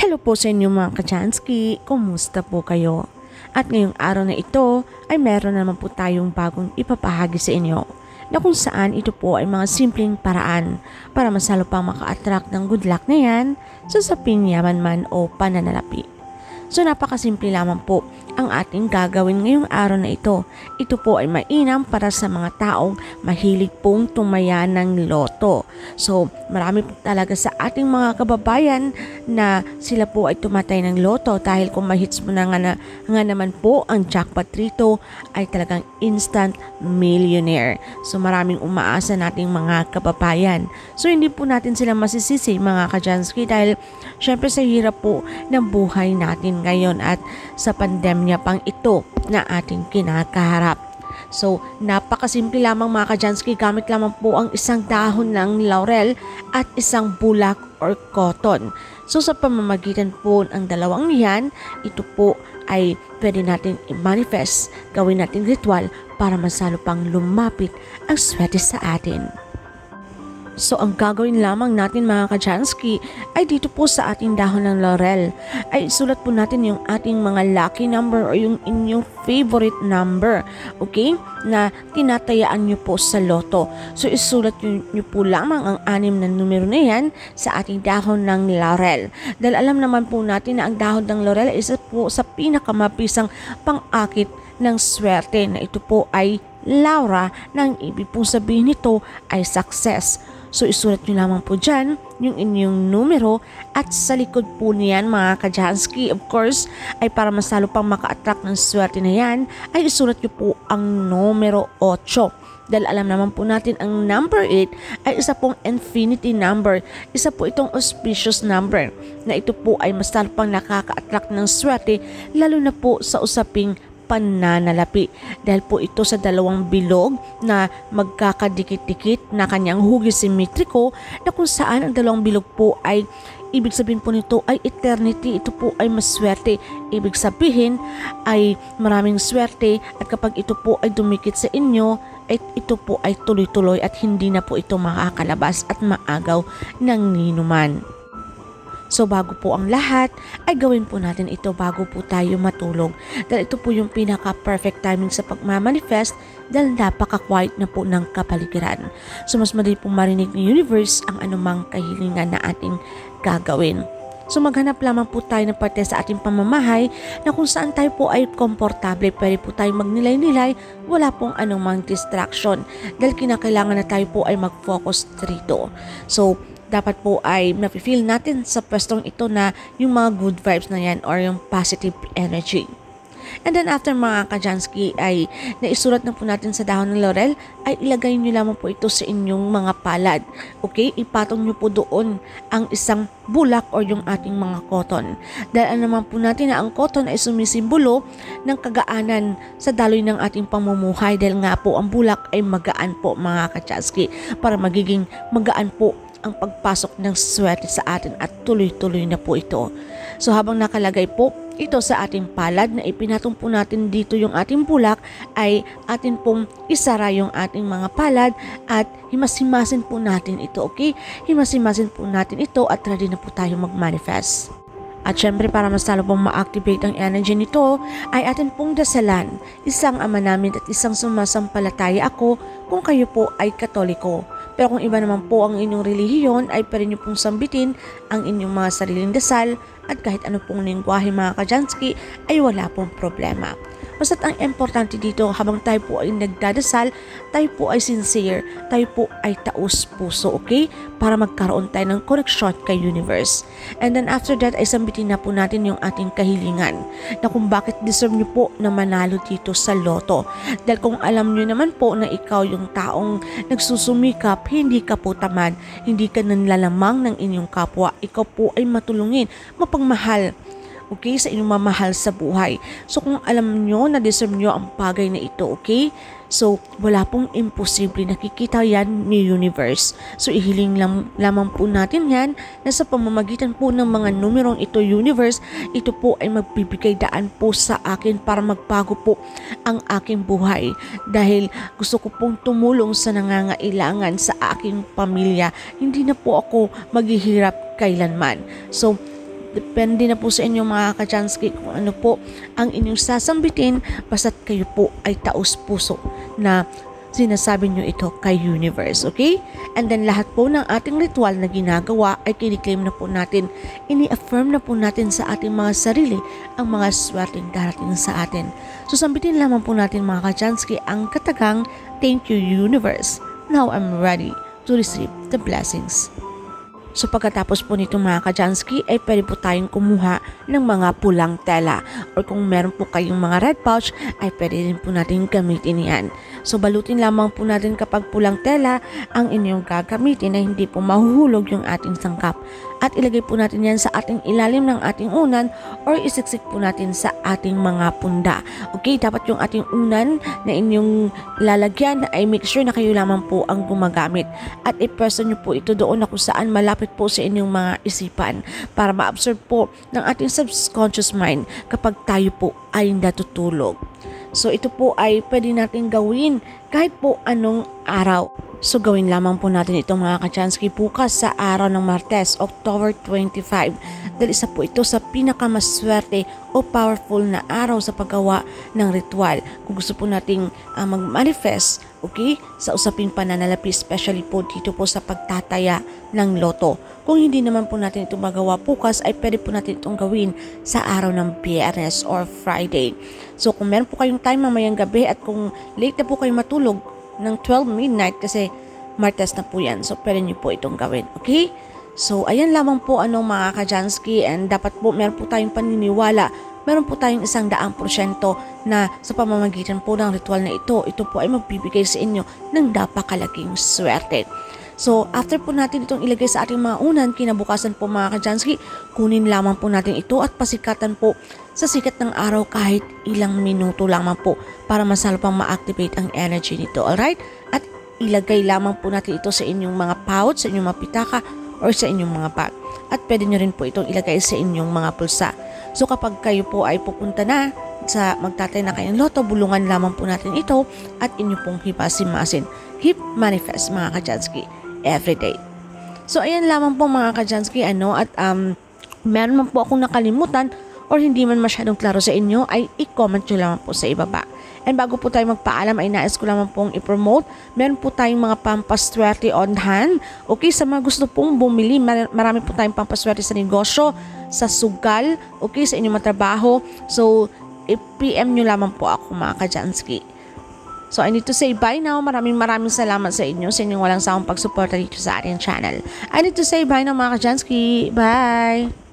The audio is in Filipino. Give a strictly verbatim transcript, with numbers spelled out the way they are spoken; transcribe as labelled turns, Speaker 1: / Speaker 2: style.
Speaker 1: Hello po sa inyo mga kachansky, kumusta po kayo? At ngayong araw na ito ay meron naman po tayong bagong ipapahagi sa inyo na kung saan ito po ay mga simpleng paraan para masalo pang maka-attract ng good luck na yan sa saping yaman man o pananalapi. So napakasimple lamang po ang ating gagawin ngayong araw na ito. Ito po ay mainam para sa mga taong mahilig pong tumaya ng loto. So marami po talaga sa ating mga kababayan na sila po ay tumatay ng loto dahil kung mahits mo na nga, na nga naman po ang jackpot rito ay talagang instant millionaire. So maraming umaasa nating mga kababayan. So hindi po natin sila masisisi mga kajansky dahil syempre sa hirap po ng buhay natin ngayon at sa pandemya pang ito na ating kinakaharap. So, napakasimple lamang mga kajansky, gamit lamang po ang isang dahon ng laurel at isang bulak or cotton. So, sa pamamagitan po ang dalawang yan, ito po ay pwede natin i-manifest, gawin natin ritual para masalo pang lumapit ang swerte sa atin. So ang gagawin lamang natin mga kajansky ay dito po sa ating dahon ng laurel ay isulat po natin yung ating mga lucky number o yung inyong favorite number, okay, na tinatayaan nyo po sa loto. So isulat nyo, nyo po lamang ang anim na numero na yan sa ating dahon ng laurel. Dahil alam naman po natin na ang dahon ng laurel ay isa po sa pinakamabisang pang-akit ng swerte na ito po ay Laura, nang ibig pong sabihin nito ay success. So isulat nyo lamang po dyan yung inyong numero at sa likod po niyan mga kajansky, of course, ay para masalo pang maka-attract ng swerte na yan, ay isulat nyo po ang numero eight. Dahil alam naman po natin ang number eight ay isa pong infinity number. Isa po itong auspicious number na ito po ay masalo pang nakaka-attract ng swerte lalo na po sa usaping pananalapi dahil po ito sa dalawang bilog na magkakadikit-dikit na kanyang hugis simetriko na kung saan ang dalawang bilog po ay ibig sabihin po nito ay eternity. Ito po ay maswerte, ibig sabihin ay maraming swerte at kapag ito po ay dumikit sa inyo ay ito po ay tuloy-tuloy at hindi na po ito makakalabas at maagaw ng ninuman. So bago po ang lahat ay gawin po natin ito bago po tayo matulog dahil ito po yung pinaka-perfect timing sa pagmamanifest dahil napaka-quiet na po ng kapaligiran. So mas madali pong marinig ng universe ang anumang kahilingan na ating gagawin. So maghanap lamang po tayo ng parte sa ating pamamahay na kung saan tayo po ay komportable, pwede po tayo magnilay-nilay, wala pong anumang distraction dahil kinakailangan na tayo po ay mag-focus rito. So dapat po ay nafe-feel natin sa pwestong ito na yung mga good vibes na yan or yung positive energy. And then after mga kajansky ay naisulat na po natin sa dahon ng laurel ay ilagay nyo lamang po ito sa inyong mga palad. Okay, ipatong nyo po doon ang isang bulak or yung ating mga cotton. Dahil naman po natin na ang cotton ay sumisimbolo ng kagaanan sa daloy ng ating pamumuhay dahil nga po ang bulak ay magaan po mga kajansky para magiging magaan po ang pagpasok ng swerte sa atin at tuloy-tuloy na po ito. So habang nakalagay po ito sa ating palad na ipinatong po natin dito yung ating bulak ay atin pong isara yung ating mga palad at himas-himasin po natin ito, okay? Himas-himasin po natin ito at ready na po tayo mag-manifest. At syempre para mas lalo pong ma-activate ang energy nito ay atin pong dasalan. Isang ama namin at isang sumasampalataya ako kung kayo po ay Katoliko. Pero kung iba naman po ang inyong relihiyon ay pwede nyo pong sambitin ang inyong mga sariling dasal at kahit ano pong lingwahe mga kajansky ay wala pong problema. Basta't ang importante dito habang tayo po ay nagdadasal, tayo po ay sincere, tayo po ay taos puso, okay? Para magkaroon tayo ng connection kay universe. And then after that ay sambitin na po natin yung ating kahilingan na kung bakit deserve nyo po na manalo dito sa loto. Dahil kung alam nyo naman po na ikaw yung taong nagsusumikap, hindi ka po tamad, hindi ka nanlalamang ng inyong kapwa, ikaw po ay matulungin, mapagmahal, okay, sa inyong mamahal sa buhay. So kung alam nyo na deserve nyo ang bagay na ito, okay, so wala pong imposible, nakikita yan ni universe. So ihiling lam lamang po natin yan na sa pamamagitan po ng mga numerong ito universe, ito po ay magbibigay daan po sa akin para magbago po ang aking buhay dahil gusto ko pong tumulong sa nangangailangan sa aking pamilya. Hindi na po ako maghihirap kailanman. So Depende na po sa inyo mga ka-Jansky kung ano po ang inyong sasambitin basta't kayo po ay taos puso na sinasabi nyo ito kay universe, okay? And then lahat po ng ating ritual na ginagawa ay kiniklaim na po natin, ini-affirm na po natin sa ating mga sarili ang mga swerteng darating sa atin. So sambitin lamang po natin mga ka-Jansky ang katagang, thank you universe. Now I'm ready to receive the blessings. So pagkatapos po nito mga ka-Jansky ay pwede po tayong kumuha ng mga pulang tela or kung meron po kayong mga red pouch ay pwede rin po natin gamitin yan. So balutin lamang po natin kapag pulang tela ang inyong gagamitin na hindi po mahuhulog yung ating sangkap. At ilagay po natin yan sa ating ilalim ng ating unan or isiksik po natin sa ating mga punda. Okay, dapat yung ating unan na inyong lalagyan ay make sure na kayo lamang po ang gumagamit. At i-press nyo po ito doon na kung saan malapit po sa inyong mga isipan para ma-absorb po ng ating subconscious mind kapag tayo po ay natutulog. So ito po ay pwede natin gawin kahit po anong araw. So gawin lamang po natin ito mga ka-Jansky bukas sa araw ng Martes, October twenty-five. Dahil isa po ito sa pinakamaswerte o powerful na araw sa paggawa ng ritual. Kung gusto po nating uh, mag-manifest, okay, sa usaping pananalapi, especially po dito po sa pagtataya ng loto. Kung hindi naman po natin ito magawa bukas, ay pwede po natin itong gawin sa araw ng Biyernes or Friday. So kung meron po kayong time mamayang gabi at kung late na po kayo matulog ng twelve midnight kasi Martes na po yan, so pwede nyo po itong gawin, okay? So ayan lamang po ano mga ka-Jansky, and dapat po meron po tayong paniniwala, meron po tayong isang daang porsyento na sa pamamagitan po ng ritual na ito, ito po ay magbibigay sa inyo ng napakalaking swerte. So after po natin itong ilagay sa ating mga unan, kinabukasan po mga ka-Jansky, kunin lamang po natin ito at pasikatan po sa sikat ng araw kahit ilang minuto lamang po para mas lalo pang ma-activate ang energy nito, alright? At ilagay lamang po natin ito sa inyong mga pouch, sa inyong mga pitaka, or sa inyong mga bag. At pwede nyo rin po itong ilagay sa inyong mga pulsa. So kapag kayo po ay pupunta na sa magtatay na kayong loto, bulungan lamang po natin ito at inyo pong hipasin-masin. Hip manifest mga ka-Jansky everyday. So ayan lamang po mga ka-Jansky, ano, at um, meron man po akong nakalimutan or hindi man masyadong klaro sa inyo, ay i-comment nyo lamang po sa ibaba. And bago po tayo magpaalam ay nais ko lamang pong i-promote. Meron po tayong mga pampaswerte on hand. Okay, sa mga gusto pong bumili, marami po tayong pampaswerte sa negosyo, sa sugal, okay, sa inyong trabaho. So, i-P M nyo lamang po ako mga ka-Jansky. So, I need to say bye now. Maraming maraming salamat sa inyo, sa inyong walang sawang pagsuporta dito sa ating channel. I need to say bye now mga ka-Jansky. Bye!